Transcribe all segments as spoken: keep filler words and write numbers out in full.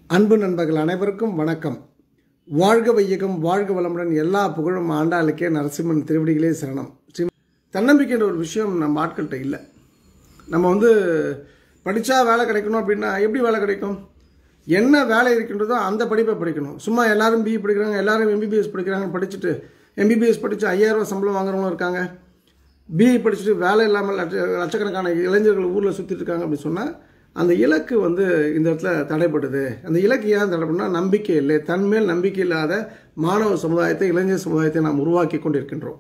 அன்பு நண்பர்கள் அனைவருக்கும் வணக்கம். வாழ்க வையகம், வாழ்க வளமுடன். எல்லா புகழும் ஆண்டாளுக்கே. நரசிம்மன் திருவடிகளே சரணம். தன்னம்பிக்கைன்ற ஒரு விஷயம் நம்ம ஆட்கள்கிட்ட இல்லை. நம்ம வந்து படித்தா வேலை கிடைக்கணும் அப்படின்னா எப்படி வேலை கிடைக்கும்? என்ன வேலை இருக்கின்றதோ அந்த படிப்பை படிக்கணும். சும்மா எல்லாரும் பிஇ படிக்கிறாங்க, எல்லாரும் எம்பிபிஎஸ் படிக்கிறாங்கன்னு படிச்சுட்டு எம்பிபிஎஸ் படித்து ஐயாயிரம் ரூபா சம்பளம் வாங்குறவங்களும் இருக்காங்க. பிஇ படிச்சுட்டு வேலை இல்லாமல் லட்ச லட்சக்கணக்கான இளைஞர்கள் ஊரில் சுற்றிட்டு இருக்காங்க அப்படின்னு சொன்னால் அந்த இலக்கு வந்து இந்த இடத்துல தடைப்படுது. அந்த இலக்கு ஏன் தடைப்படுனா நம்பிக்கை இல்லை. தன்மேல் நம்பிக்கை இல்லாத மாணவ சமுதாயத்தை, இளைஞர் சமுதாயத்தை நாம் உருவாக்கி கொண்டிருக்கின்றோம்.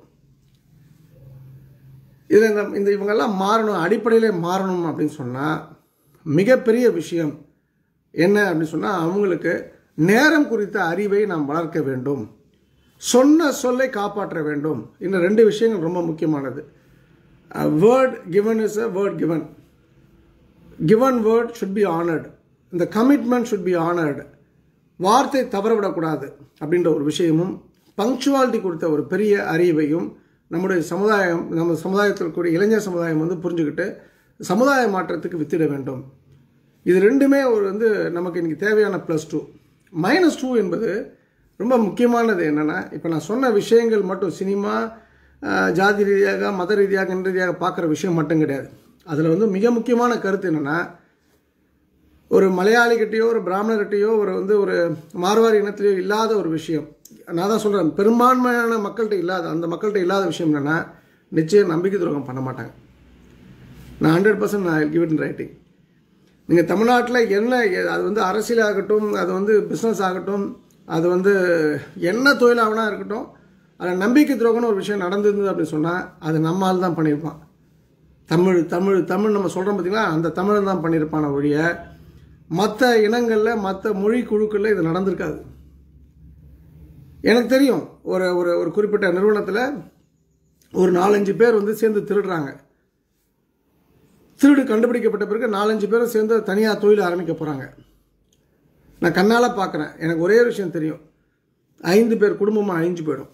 இதில் இந்த இந்த இவங்கெல்லாம் மாறணும், அடிப்படையிலே மாறணும் அப்படின்னு சொன்னால் மிகப்பெரிய விஷயம் என்ன அப்படின்னு சொன்னால் அவங்களுக்கு நேரம் குறித்த அறிவை நாம் வளர்க்க வேண்டும். சொன்ன சொல்லை காப்பாற்ற வேண்டும். இந்த ரெண்டு விஷயங்கள் ரொம்ப முக்கியமானது. Word given is a word given. Given word should be honored. The commitment should be honored. வார்த்தை தவறவிடக்கூடாது அப்படின்ற ஒரு விஷயமும், பங்க்சுவாலிட்டி கொடுத்த ஒரு பெரிய அறிவையும் நம்முடைய சமுதாயம், நம்ம சமுதாயத்தில் கூடிய இளைஞர் சமுதாயம் வந்து புரிஞ்சுக்கிட்டு சமுதாய மாற்றத்துக்கு வித்திட வேண்டும். இது ரெண்டுமே ஒரு வந்து நமக்கு இன்றைக்கி தேவையான ப்ளஸ் டூ. மைனஸ் டூ என்பது ரொம்ப முக்கியமானது. என்னென்னா, இப்போ நான் சொன்ன விஷயங்கள் மட்டும் சினிமா, ஜாதி ரீதியாக, மத ரீதியாக, இன ரீதியாக பார்க்குற விஷயம் மட்டும் கிடையாது. அதில் வந்து மிக முக்கியமான கருத்து என்னென்னா, ஒரு மலையாளிகிட்டையோ ஒரு பிராமணர்கிட்டையோ ஒரு வந்து ஒரு மார்வாரி இனத்திலையோ இல்லாத ஒரு விஷயம், நான் தான் சொல்கிறேன், பெரும்பான்மையான மக்கள்கிட்ட இல்லாத அந்த மக்கள்கிட்ட இல்லாத விஷயம் என்னென்னா, நிச்சயம் நம்பிக்கை துரோகம் பண்ண மாட்டாங்க. நான் ஹண்ட்ரட் பர்சன்ட் நான் கிவ் இட் இன் ரைட்டிங். நீங்கள் தமிழ்நாட்டில் என்ன, அது வந்து அரசியலாகட்டும், அது வந்து பிஸ்னஸ் ஆகட்டும், அது வந்து என்ன தொழிலாகனா இருக்கட்டும், அதில் நம்பிக்கை துரோகம்னு ஒரு விஷயம் நடந்திருந்தது அப்படின்னு சொன்னால் அது நம்மால் தான் பண்ணியிருப்பான். தமிழ் தமிழ் தமிழ் நம்ம சொல்கிறோம் பார்த்தீங்களா, அந்த தமிழ் தான் பண்ணியிருப்பான ஒழிய மற்ற இனங்களில், மற்ற மொழி குழுக்களில் இது நடந்திருக்காது. எனக்கு தெரியும், ஒரு ஒரு ஒரு குறிப்பிட்ட நிறுவனத்தில் ஒரு நாலஞ்சு பேர் வந்து சேர்ந்து திருடுறாங்க. திருடு கண்டுபிடிக்கப்பட்ட பிறகு நாலஞ்சு பேரும் சேர்ந்து தனியாக தொழில் ஆரம்பிக்க போகிறாங்க. நான் கண்ணால் பார்க்குறேன். எனக்கு ஒரே விஷயம் தெரியும், ஐந்து பேர் குடும்பமாக அழிஞ்சு போயிடும்.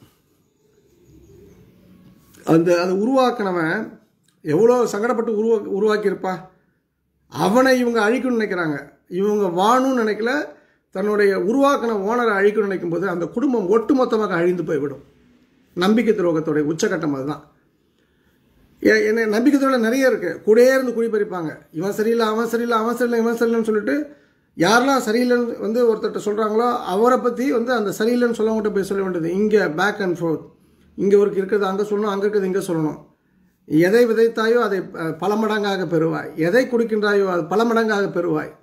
அந்த அதை உருவாக்கினவன் எவ்வளோ சங்கடப்பட்டு உருவா உருவாக்கியிருப்பா. அவனை இவங்க அழிக்கணும்னு நினைக்கிறாங்க. இவங்க வாணும்னு நினைக்கல, தன்னுடைய உருவாக்கின ஓனரை அழிக்கணும்னு நினைக்கும் போது அந்த குடும்பம் ஒட்டுமொத்தமாக அழிந்து போய்விடும். நம்பிக்கை துரோகத்தோடைய உச்சகட்டம் அதுதான். என்ன நம்பிக்கை துரோகம் நிறைய இருக்குது. கூடயே இருந்து குழி பறிப்பாங்க. இவன் சரியில்லை, அவன் சரியில்லை, அவன் சரியில்லை, இவன் சரியில்லைன்னு சொல்லிட்டு யாரெல்லாம் சரியில்லைன்னு வந்து ஒருத்தர்கிட்ட சொல்கிறாங்களோ அவரை பற்றி வந்து அந்த சரியில்லைன்னு சொல்லவங்கிட்ட போய் சொல்ல வேண்டியது. இங்கே பேக் அண்ட் ஃபோர்த், இங்கே ஒரு இருக்கிறது அங்கே சொல்லணும், அங்கே இருக்கிறது இங்கே சொல்லணும். எதை விதைத்தாயோ அதை பல மடங்காக பெறுவாய், எதை கொடுக்கின்றாயோ அது பல மடங்காக பெறுவாய்.